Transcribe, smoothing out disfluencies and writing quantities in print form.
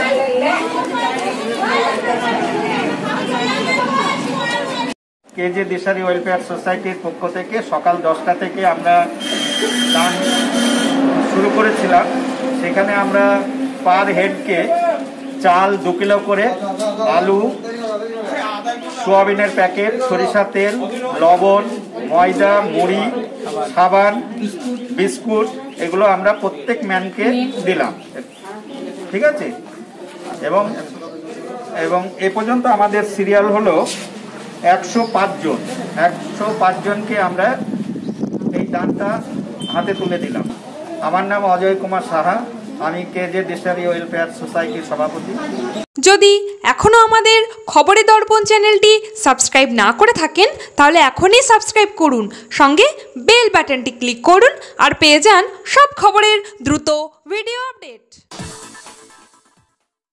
কেজে দিশারি welfare সোসাইটির পক্ষ থেকে সকাল 10টা থেকে আমরা দান শুরু করেছিলাম। সেখানে আমরা পার হেডকে চাল 2 কিলো করে, আলু, সোয়াবিনের প্যাকেট, সরিষা তেল, লবণ, ময়দা, মুড়ি, সাবান, বিস্কুট, এগুলো আমরা প্রত্যেক ম্যানকে দিলাম। ঠিক আছে, এবং এ পর্যন্ত আমাদের সিরিয়াল হলো 105 জন। 105 জনকে আমরা এই দানটা হাতে তুলে দিলাম। আমার নাম অজয় কুমার সাহা, আমি কেজে দিশারি ওয়েলফেয়ার সোসাইটির সভাপতি। যদি এখনও আমাদের খবরের দর্পণ চ্যানেলটি সাবস্ক্রাইব না করে থাকেন তাহলে এখনই সাবস্ক্রাইব করুন, সঙ্গে বেল বাটনটি ক্লিক করুন আর পেয়ে যান সব খবরের দ্রুত ভিডিও আপডেট।